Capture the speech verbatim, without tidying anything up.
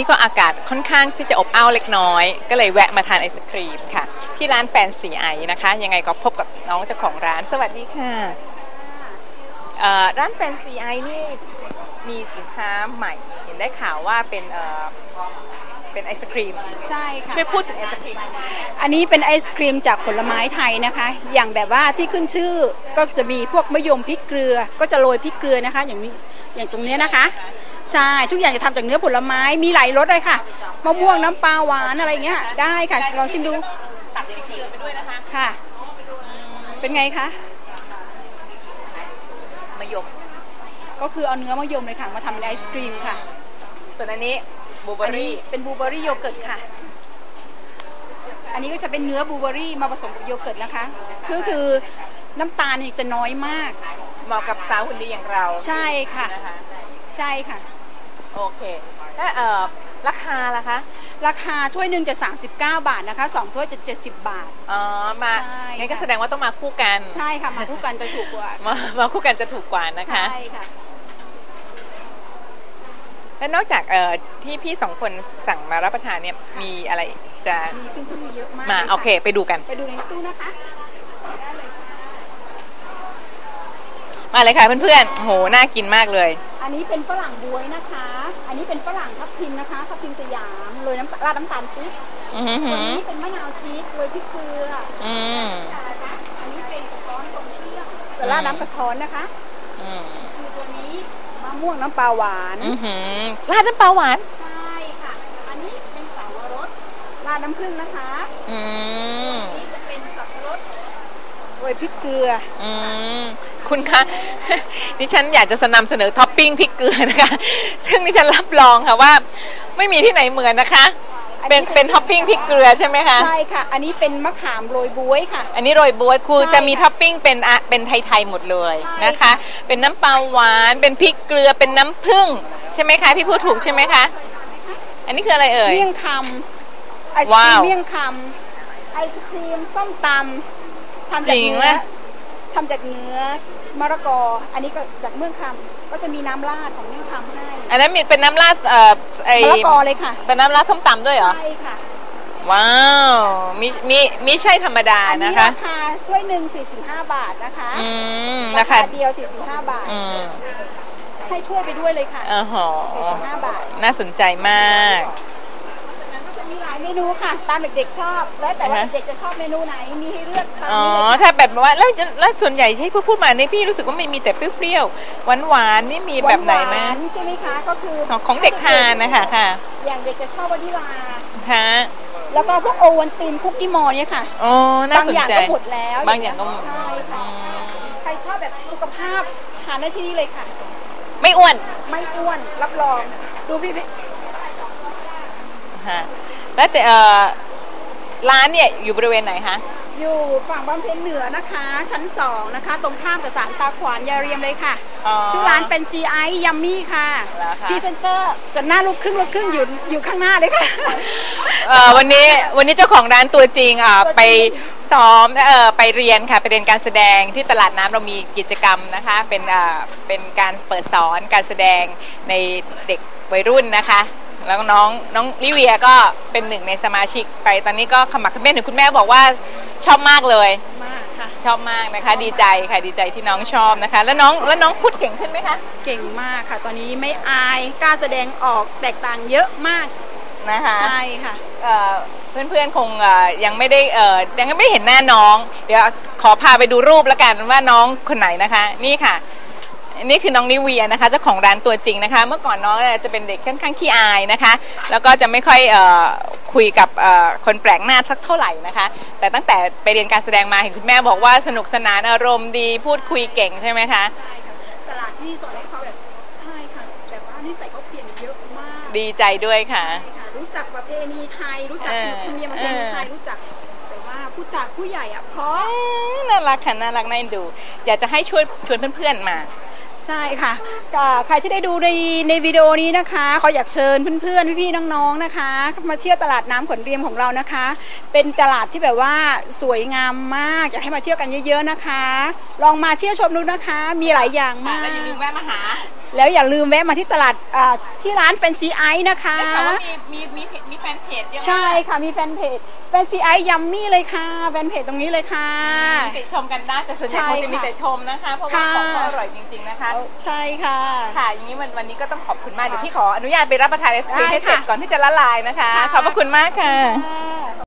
นี่ก็อากาศค่อนข้างที่จะอบอ้าวเล็กน้อยก็เลยแวะมาทานไอศครีมค่ะที่ร้านแฟนซีไอนะคะยังไงก็พบกับน้องเจ้าของร้านสวัสดีค่ะร้านแฟนซีไอนี่มีสินค้าใหม่เห็นได้ข่าวว่าเป็นเป็นไอศครีมใช่ค่ะช่วยพูดถึงไอศครีมอันนี้เป็นไอศครีมจากผลไม้ไทยนะคะอย่างแบบว่าที่ขึ้นชื่อก็จะมีพวกมะยมพริกเกลือก็จะโรยพริกเกลือนะคะอย่างนี้อย่างตรงนี้นะคะใช่ทุกอย่างจะทำจากเนื้อผลไม้มีหลายรสเลยค่ะมะม่วงน้ำปลาหวานอะไรเงี้ยได้ค่ะลองชิมดูตักพริกเกลือไปด้วยนะคะค่ะเป็นไงคะมะยมก็คือเอาเนื้อมะยมเลยค่ะมาทำเป็นไอศครีมค่ะส่วนอันนี้บลูเบอร์รี่เป็นบลูเบอร์รี่โยเกิร์ตค่ะอันนี้ก็จะเป็นเนื้อบลูเบอร์รี่มาผสมกับโยเกิร์ตนะคะคือคือน้ำตาลนี่จะน้อยมากเหมาะกับสาวหุ่นดีอย่างเราใช่ค่ะใช่ค่ะโอเคแล้วเอ่อราคาล่ะคะราคาถ้วยหนึ่งจะสามสิบเก้าบาทนะคะสองถ้วยจะเจ็ดสิบบาทอ๋อมางั้นก็แสดงว่าต้องมาคู่กันใช่ค่ะมาคู่กันจะถูกกว่ามามาคู่กันจะถูกกว่านะคะใช่ค่ะแล้วนอกจากเอ่อที่พี่สองคนสั่งมารับประทานเนี่ยมีอะไรจะมีขึ้นชื่อเยอะมากมาโอเคไปดูกันไปดูในตู้นะคะมาเลยค่ะเพื่อนๆโหน่ากินมากเลยอันนี้เป็นฝรั่งบวยนะคะอันนี้เป็นฝรั่งทับทิมนะคะทับทิมสยามโรยน้ำราดน้ำตาลปี๊บตัวนี้เป็นมะนาวจี๊ดโรยพริกเกลืออืมอันนี้เป็นกระท้อนทรงเครื่องราดน้ำกระท้อนนะคะคือตัวนี้มะม่วงน้ำปลาหวานราดน้ำปลาหวานใช่ค่ะอันนี้เป็นสาวรสราดน้ำผึ้งนะคะอืมนี่จะเป็นสับปะรดโรยพริกเกลืออืมคุณคะดิฉันอยากจะนำเสนอท็อปปิ้งพริกเกลือนะคะซึ่งดิฉันรับรองค่ะว่าไม่มีที่ไหนเหมือนนะคะเป็นเป็นท็อปปิ้งพริกเกลือใช่ไหมคะใช่ค่ะอันนี้เป็นมะขามโรยบ๊วยค่ะอันนี้โรยบ๊วยคือจะมีท็อปปิ้งเป็นอะเป็นไทยๆหมดเลยนะคะเป็นน้ำปลาหวานเป็นพริกเกลือเป็นน้ำผึ้งใช่ไหมคะพี่พูดถูกใช่ไหมคะอันนี้คืออะไรเอ่ยเมี่ยงคำไอศครีมเมี่ยงคำไอศครีมส้มตำทำจากเนื้อทำจากเนื้อมะละกออันนี้ก็จากเมืองคำก็จะมีน้ำราดของเมืองคำให้อันนั้นมีเป็นน้ำราดเอ่อไอมะละกอเลยค่ะเป็นน้ำราดส้มตำด้วยเหรอใช่ค่ะว้าวมีมีมีใช่ธรรมดานะคะราคาถ้วยหนึ่งสี่สิบห้าบาทนะคะอืมราคาเดียวสี่สิบห้าบาทอืมให้ถ้วยไปด้วยเลยค่ะอ๋อสี่สิบห้าบาทน่าสนใจมากมีหลายเมนูค่ะตามเด็กๆชอบแล้วแต่ว่าเด็กจะชอบเมนูไหนมีให้เลือกอ๋อถ้าแบบว่าแล้วแล้วส่วนใหญ่ที่พูดมาในพี่รู้สึกว่าไม่มีแต่เปรี้ยวๆหวานๆนี่มีแบบไหนไหมใช่ไหมคะก็คือของเด็กทานนะคะค่ะอย่างเด็กจะชอบวานิลาค่ะแล้วก็พวกโอวัลตินคุกกี้มอเนี่ยค่ะอ๋อน่าสนใจบางอย่างก็หมดแล้วบางอย่างก็ใช่ค่ะใครชอบแบบสุขภาพทานได้ที่นี่เลยค่ะไม่อ้วนไม่อ้วนรับรองดูพี่พี่ฮะแล้วแต่ร้านเนี่ยอยู่บริเวณไหนคะอยู่ฝั่งบางเพลเหนือนะคะชั้นสองนะคะตรงข้ามกับศาลตาขวานยาเรียมเลยค่ะชื่อร้านเป็นซีไอยัมมี่ค่ะพรีเซนเตอร์จะหน้าลูกครึ่งลูกครึ่งอยู่อยู่ข้างหน้าเลยค่ะวันนี้วันนี้เจ้าของร้านตัวจริงอ่ะไปซ้อมเออไปเรียนค่ะไปเรียนการแสดงที่ตลาดน้ำเรามีกิจกรรมนะคะเป็นอ่าเป็นการเปิดสอนการแสดงในเด็กวัยรุ่นนะคะแล้วน้องน้องลิเวียก็เป็นหนึ่งในสมาชิกไปตอนนี้ก็ขมักเขม้นถึงคุณแม่บอกว่าชอบมากเลยมากค่ะชอบมากนะคะดีใจค่ะดีใจที่น้องชอบนะคะแล้วน้องแล้วน้องพูดเก่งขึ้นไหมคะเก่งมากค่ะตอนนี้ไม่อายกล้าแสดงออกแตกต่างเยอะมากนะคะใช่ค่ะเพื่อนๆคงยังไม่ได้ยังไม่เห็นหน้าน้องเดี๋ยวขอพาไปดูรูปแล้วกันว่าน้องคนไหนนะคะนี่ค่ะนี่คือน้องนิเวียนะคะเจ้าของร้านตัวจริงนะคะเมื่อก่อนน้องจะเป็นเด็กค่อนข้างขี้อายนะคะแล้วก็จะไม่ค่อยเอ่อคุยกับเอ่อคนแปลกหน้าสักเท่าไหร่นะคะแต่ตั้งแต่ไปเรียนการแสดงมาเห็นคุณแม่บอกว่าสนุกสนานอารมณ์ดีพูดคุยเก่งใช่ไหมคะใช่ค่ะตลาดที่สอนให้เขาแบบใช่ค่ะแบบว่านิสัยเขาเปลี่ยนเยอะมากดีใจด้วยค่ะรู้จักประเพณีไทยรู้จักธรรมเนียมประเพณีไทยรู้จักแต่ว่าผู้จักผู้ใหญ่อ่ะเพราะน่ารักค่ะน่ารักน่าเอ็นดูอยากจะให้ช่วยชวนเพื่อนๆมาใช่ค่ะใครที่ได้ดูในในวิดีโอนี้นะคะขออยากเชิญเพื่อนๆพี่ๆน้องๆนะคะมาเที่ยวตลาดน้ำขนเรียมของเรานะคะเป็นตลาดที่แบบว่าสวยงามมากอยากให้มาเที่ยวกันเยอะๆนะคะลองมาเที่ยวชมดูนะคะมีหลายอย่างมากแล้วอย่าลืมแวะมาหาแล้วอย่าลืมแวะมาที่ตลาดอ่าที่ร้านแฟนซีไอซ์นะคะได้ข่าวว่ามีมีมีมีแฟนเพจเยอะมากใช่ค่ะมีแฟนเพจแฟนซีไอซ์ยัมมี่เลยค่ะแฟนเพจตรงนี้เลยค่ะมีติชมกันได้แต่ส่วนใหญ่ใช่คงจะมีค่ะแต่ชมนะคะเพราะว่าค่ะของเขาอร่อยจริงๆนะคะใช่ค่ะค่ะอย่างนี้วันวันนี้ก็ต้องขอบคุณมากเดี๋ยวพี่ขออนุญาตไปรับประทานไอศครีมให้เสร็จได้ค่ะก่อนที่จะละลายนะคะค่ะขอบพระคุณมากค่ะค่ะ